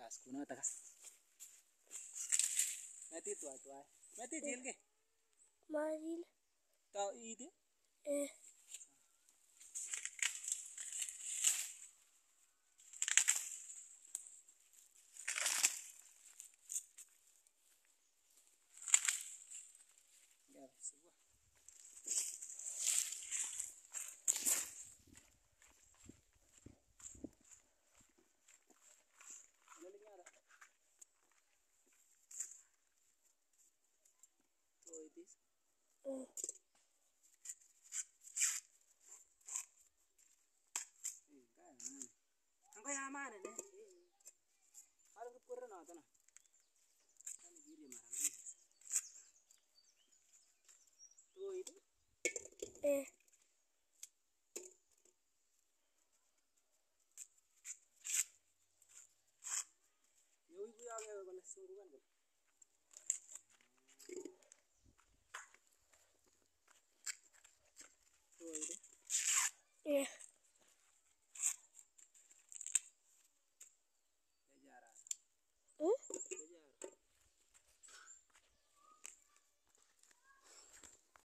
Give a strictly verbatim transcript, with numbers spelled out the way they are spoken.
Bas kunoto kas. Meti twai twai. Meti chilke. Maril. Tao iti? Eh. Ya, sebuah. Lelingnya ada. Tuh itu. Eh. Angko ya mana nih? Harus kupur na tanah. Kan giri marang giri. Tuh itu. Eh. Yo ibu ya ke balas sungguhan.